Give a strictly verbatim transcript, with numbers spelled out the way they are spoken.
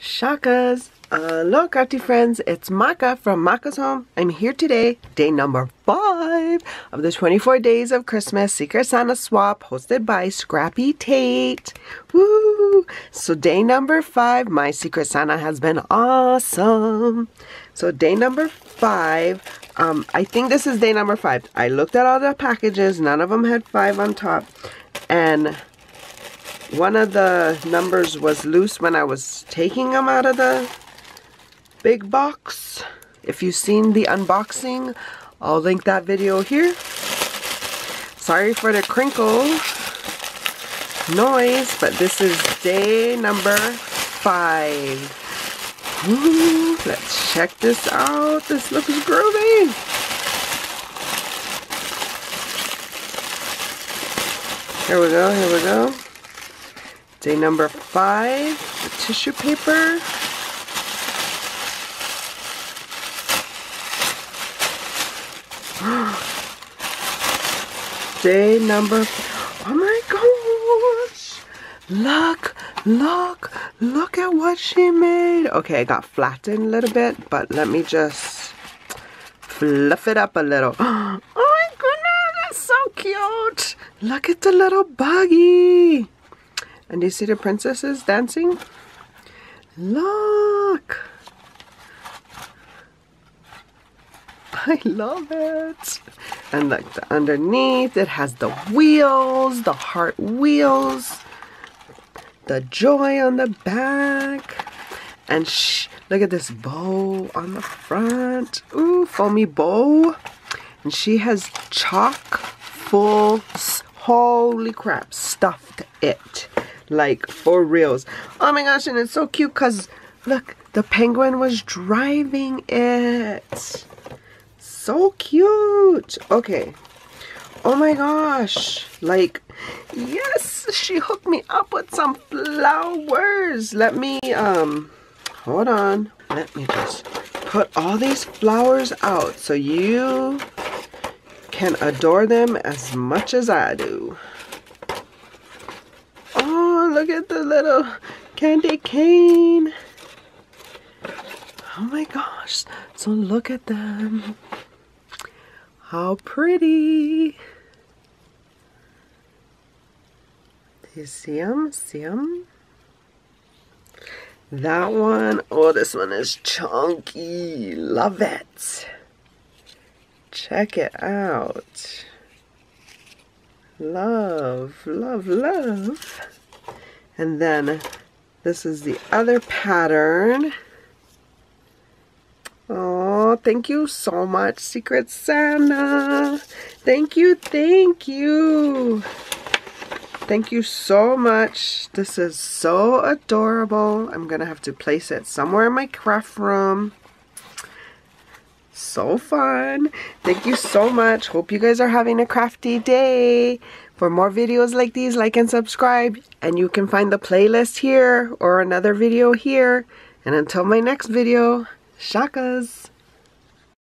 Shakas! Hello crafty friends, it's Maka from Maka's Home. I'm here today, day number five of the twenty-four Days of Christmas Secret Santa Swap hosted by Scrappy Tate. Woo! So day number five, my Secret Santa has been awesome. So day number five, um, I think this is day number five. I looked at all the packages, none of them had five on top, and one of the numbers was loose when I was taking them out of the big box. If you've seen the unboxing, I'll link that video here. Sorry for the crinkle noise, but this is day number five. Woo, let's check this out. This looks groovy. Here we go, here we go. Day number five, the tissue paper. Day number, oh my gosh, look, look, look at what she made. Okay, I got flattened a little bit, but let me just fluff it up a little. Oh my goodness, that's so cute. Look at the little buggy. And do you see the princesses dancing? Look! I love it! And like the underneath, it has the wheels, the heart wheels, the joy on the back, and shh, look at this bow on the front. Ooh, foamy bow. And she has chock full, holy crap, stuffed it. Like, for reals. Oh my gosh, and it's so cute because, look, the penguin was driving it. So cute. Okay. Oh my gosh. Like, yes, she hooked me up with some flowers. Let me, um, hold on. Let me just put all these flowers out so you can adore them as much as I do. Look at the little candy cane. Oh my gosh. So look at them. How pretty. Do you see them? See them? That one. Oh, this one is chunky. Love it. Check it out. Love, love, love. And then this is the other pattern. Oh, thank you so much, Secret Santa. Thank you, thank you. Thank you so much. This is so adorable. I'm gonna have to place it somewhere in my craft room. So fun. Thank you so much. Hope you guys are having a crafty day. For more videos like these, like and subscribe. And you can find the playlist here or another video here. And until my next video, shakas.